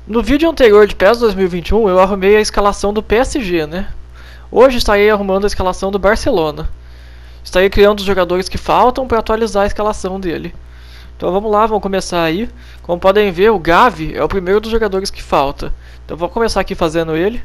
No vídeo anterior de PES 2021 eu arrumei a escalação do PSG, né? Hoje estarei arrumando a escalação do Barcelona. Estarei criando os jogadores que faltam para atualizar a escalação dele. Então vamos lá, vamos começar aí. Como podem ver, o Gavi é o primeiro dos jogadores que falta. Então vou começar aqui fazendo ele.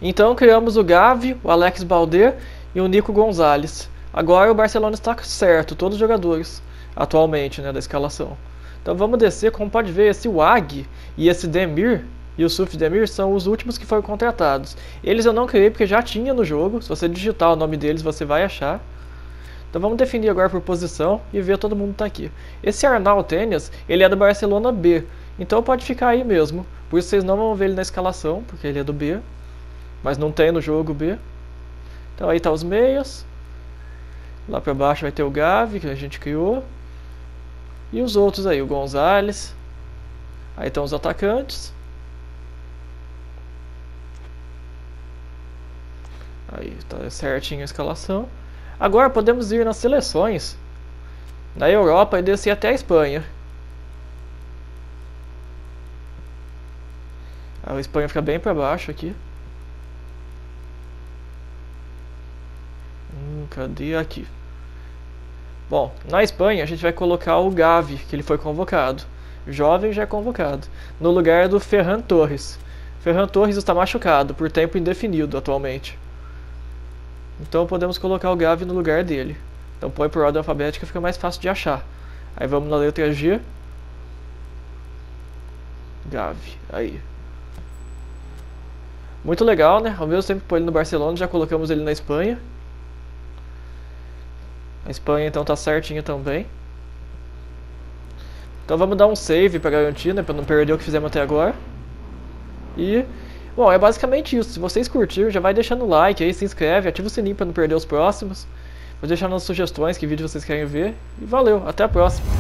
Então criamos o Gavi, o Alex Balde e o Nico González. Agora o Barcelona está certo, todos os jogadores, atualmente, né, da escalação. Então vamos descer, como pode ver, esse Wag e esse Demir, e o Suf Demir são os últimos que foram contratados. Eles eu não criei porque já tinha no jogo, se você digitar o nome deles você vai achar. Então vamos definir agora por posição e ver todo mundo tá aqui. Esse Arnal Tênis, ele é do Barcelona B, então pode ficar aí mesmo. Por isso vocês não vão ver ele na escalação, porque ele é do B, mas não tem no jogo B. Então aí tá os meias. Lá pra baixo vai ter o Gavi, que a gente criou. E os outros aí, o González. Aí estão os atacantes. Aí tá certinho a escalação. Agora podemos ir nas seleções da Europa e descer até a Espanha. A Espanha fica bem para baixo aqui. Cadê aqui? Bom, na Espanha a gente vai colocar o Gavi, que ele foi convocado. Jovem já é convocado. No lugar do Ferran Torres. Ferran Torres está machucado por tempo indefinido atualmente. Então podemos colocar o Gavi no lugar dele. Então põe por ordem alfabética, fica mais fácil de achar. Aí vamos na letra G. Gavi, aí. Muito legal, né? Ao mesmo tempo que põe ele no Barcelona, já colocamos ele na Espanha. A Espanha então tá certinha também. Então vamos dar um save para garantir, né? Para não perder o que fizemos até agora. E... bom, é basicamente isso. Se vocês curtiram, já vai deixando o like aí, se inscreve, ativa o sininho para não perder os próximos. Vou deixar nas sugestões que vídeo vocês querem ver. E valeu, até a próxima.